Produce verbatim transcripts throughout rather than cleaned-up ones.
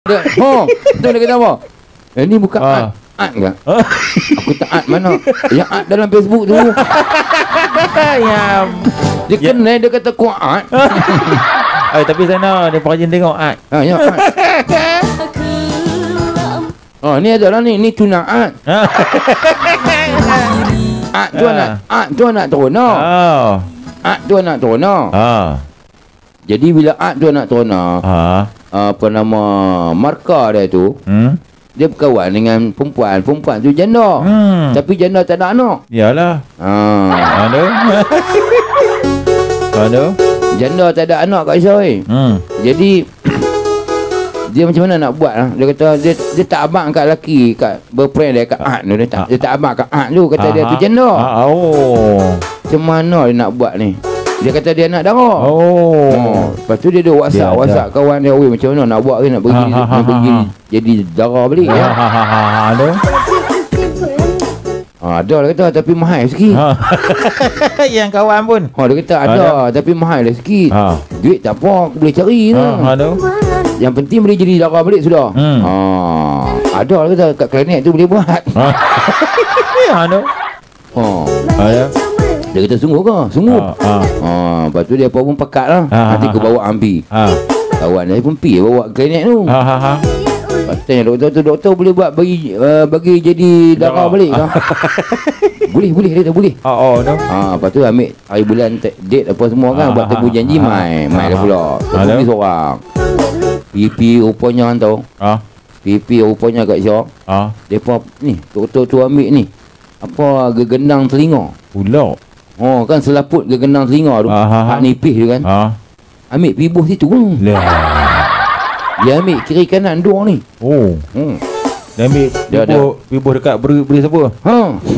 Oh, tu dia kata apa? Eh, ni bukan Ah. art. Art ke? Aku tak art mana? Yang art dalam Facebook tu. Ya. Dia Ya. kenal dia kata ku art. Eh, tapi sana dia rajin tengok art. Ha, ya art. Oh, ni adalah ni, ni tuna art. Art tu Ah. anak, art tu anak terona. Oh. Art tu anak terona. Ah. Jadi bila art tu anak terona, Ah. apa nama markah dia tu, Hmm. dia berkawan dengan perempuan. Perempuan tu janda. Hmm. Tapi janda tak ada anak. Yalah. Ha. Ada. Ada. Janda tak ada anak kat Isai. Hmm. Jadi dia macam mana nak buat lah. Dia kata dia dia tak abang kat lelaki, kat berperian dia kat art tu. Dia tak, dia tak abang kat art tu. Kata dia tu janda. Ah, oh. Macam mana dia nak buat ni? Dia kata dia nak darah. Oh. Oh. Lepas tu dia ada WhatsApp, Dia ada. WhatsApp kawan dia. Oi, macam mana nak buat ke nak pergi Ha, ha, ha, nak pergi ha, ha. jadi darah balik Ha, ya. ha, ha, ha, ada. Ha, ada lah kata tapi mahal sikit. Ha. Yang kawan pun. Ha, dia kata ada, tapi mahal lah sikit. Ha. Duit tak apa, aku boleh cari Ha, lah. ada. Yang penting boleh jadi darah balik sudah. Hmm. Ha, ada lah kata kat klinik tu boleh buat. Ha. Ada. Ha. Ada. Dia kata sungguh ke? Sungguh. Ha. Ha. Ha, lepas tu dia pun pekat lah. Ha, Nanti ha, aku ha. bawa ambil. Ha. Kawan dia pun pergi bawa klinik tu. Ha, ha, ha. Lepas tu tanya doktor tu, doktor boleh buat bagi uh, bagi jadi darah Darah. balik ke? Boleh, boleh, dia kata boleh. Oh, oh, ada. Ha, lepas tu ambil hari bulan te- date apa semua kan, Ah, buat teguh ah, janji ah, mai, mai ah, dah pula. ah, Pergi ada. seorang. Pipi rupanya kan tau. Ha. Pipi rupanya kat Syok. Ha. Depa ni, doktor tu ambil ni. Apa gegendang telinga. Pula. Oh, kan selaput gegendang telinga tu. Ah, ah, ah. Hak nipis tu kan. Ha. Ambil pibuh situ. Lah. Dia ambil kiri kanan dua ni. Oh. Hmm. Dia ambil Dia ada. pibuh, pibuh dekat beri, beri siapa? Ha.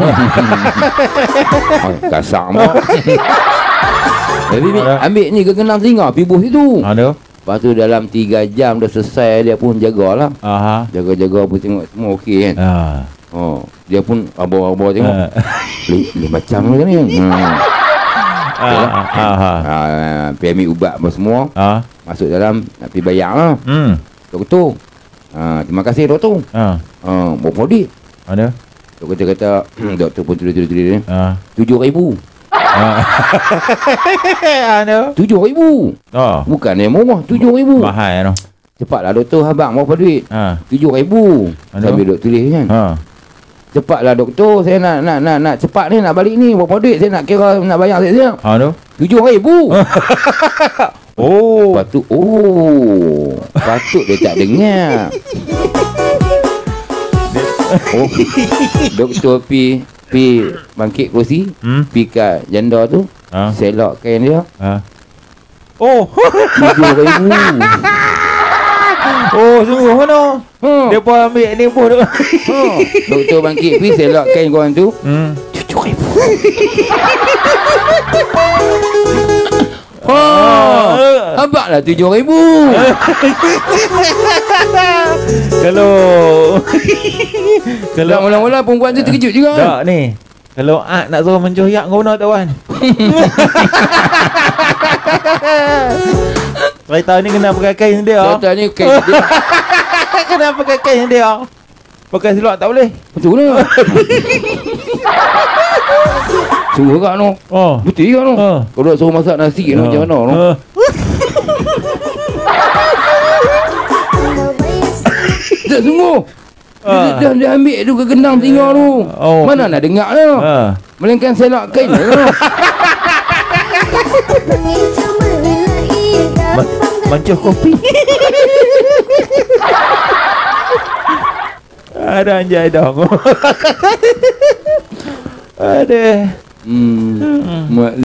Oh, kasar mak. Jadi ni, Ada. ambil ni gegendang telinga pibuh situ. Ada. Lepas tu dalam tiga jam dah selesai, dia pun jagalah. Aha. Jaga-jaga pun tengok semua okey kan. Ha. Oh, dia pun abang-abang tengok. Ha. Ni, ni macam ni kan. Hmm. Ha. Ha. Ah, pergi ambil ubat apa semua. Ha. Masuk dalam nak pergi bayar lah. Hmm. Doktor. Ah, terima kasih doktor. Ha. Ah, berapa duit? Ada. Doktor kata, doktor pun tulis-tulis Ha. tujuh ribu. Ha. Ada. Tujuh ribu. Oh. Bukan yang murah, tujuh ribu. Mahal tu. Cepatlah doktor, abang berapa duit? Ha. Tujuh ribu. Ada. Sambil dok tulis kan. Ha. Cepatlah doktor, saya nak nak nak nak cepat ni, nak balik ni. Berapa duit saya nak kira nak bayar siap-siap? Ha tu. Tujuh ribu. Oh. Lepas tu, oh, patut dia tak dengar. Oh, doktor pi pi bangkit kerusi, Hmm. pi kat janda tu, Ha. selok kain dia, Ha. Oh. tujuh ribu. Oh, sungguh mana? Ha. Dia pun ambil ni pun tu. Ha. Doktor bangkit pi selok kain korang tu, Hmm. tujuh ribu. Ha. Ah. Abang lah tujuh ribu. Kalau Kalau kalau mula-mula perempuan tu terkejut juga. tak ni. Kalau Art nak suruh mencoyak kau mana tawan? Kereta ni kena pakai kain dia. Doktor ni kain dia. Kena pakai kain dia. Pakai siluak tak boleh. Betul lah. Suruh kat no. Oh. Betul kan no. Ha. Kalau nak suruh masak nasi no, macam mana no. Ha. Tak sungguh. Dia, Ha. dia, dia ambil tu ke gendang telinga tu. Oh. Mana nak dengar tu. Ha. Melainkan selak kain tu. Ma- Mancuh kopi. Ada anjay dong. Ada. Hmm.